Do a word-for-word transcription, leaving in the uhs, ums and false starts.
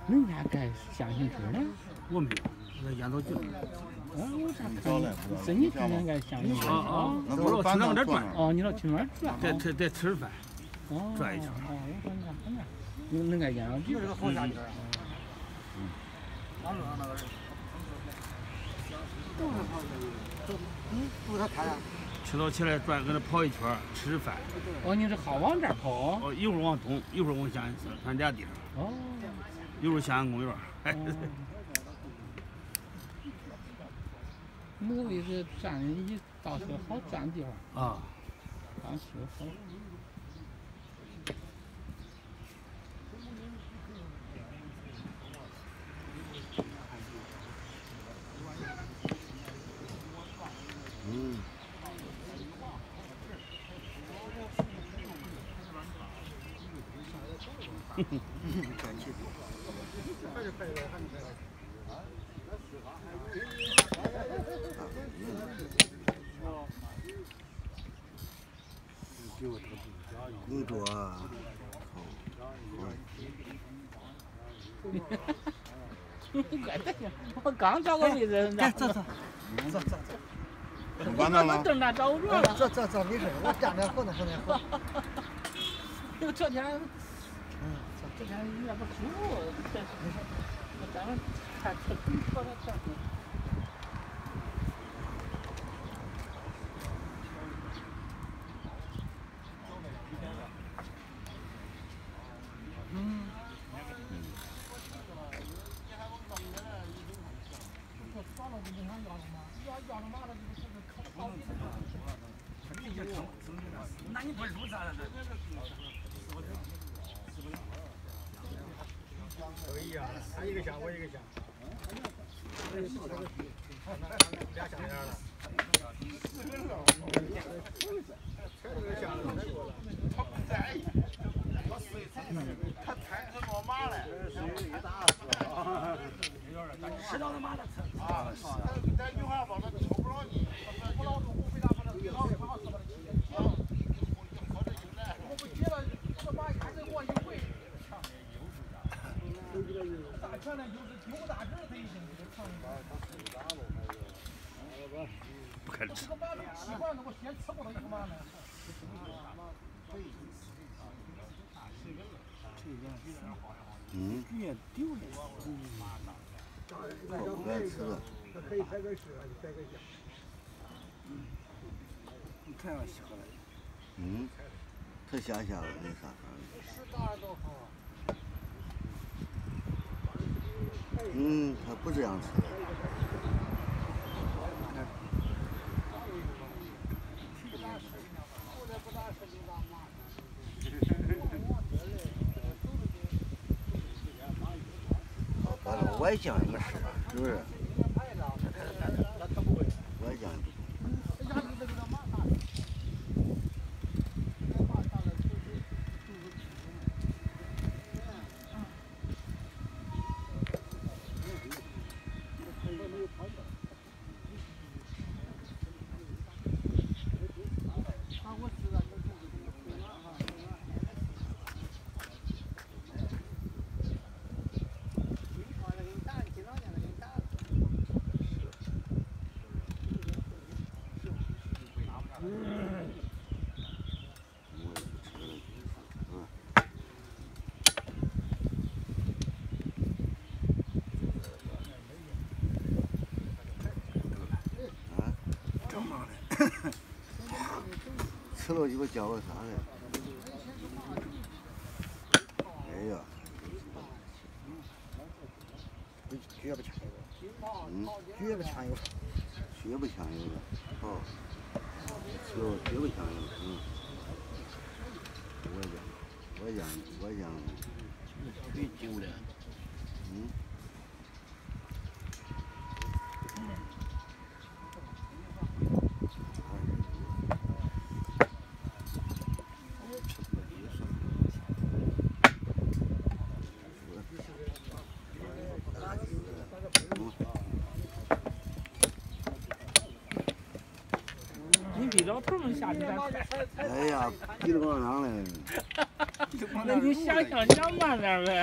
恁家盖箱型车呢？ 我没有，我在烟草局。 啊，我咋看？是你天天盖箱型车？ 啊啊！我老去那个转。 哦，你老去那儿转？ 在在在吃饭。 哦。 转一圈。 哦，我说你咋看呢？你恁盖烟草局？ 这个好下去。 嗯。 俺路上那个是。都是好下去。嗯，都他看呀。 吃早起来转，搁那跑一圈，吃吃饭。 哦，你是好往这儿跑？ 哦，一会儿往东，一会儿往下咱俩地方。 哦。 一会儿下安公园。哎。 那个位置站一到车好站地方。 啊。 当时好。 嗯。 哼哼，感谢。还是拍的，还是拍的。 你说啊， 怪得劲！我刚找个位置， 走走走，走走走。 完了了。 凳那找不着了。 走走走，没事，我站着喝呢喝呢喝。 这个这天，嗯，这天有点不舒服，这没事，我咱们看车车的车。 嗯。 那你不入咱了？ 都一样，他一个箱，我一个箱。俩箱眼了。 他不在意，他随他，他踩着我妈嘞。 吃到他妈的车。 啊，咱女孩帮他抽不着你，不老中午回家把那给老子把死了。 我不接了，这把一开始我一回。大全的就是九大阵才行，这个长不开始吃。 这个麻辣习惯了，我先吃过了一个麻辣。 嗯。 丢了。 不爱吃了。 可以拍个视，还是拍个相。 你看要下来。 嗯。他下下了，那啥法？ 十大多好。 嗯，他不这样吃的。反正外酱也没事，是不是？外酱也不错。吃了鸡巴叫个啥嘞？哎呀， 绝不强油， 嗯， 绝不强油， 绝不强油的，好，吃了绝不强油，嗯，我讲，我讲，我讲， 最久的， 嗯。 你比老头们下去咋快？ 哎呀，比着往上嘞。 那你想想想慢点呗。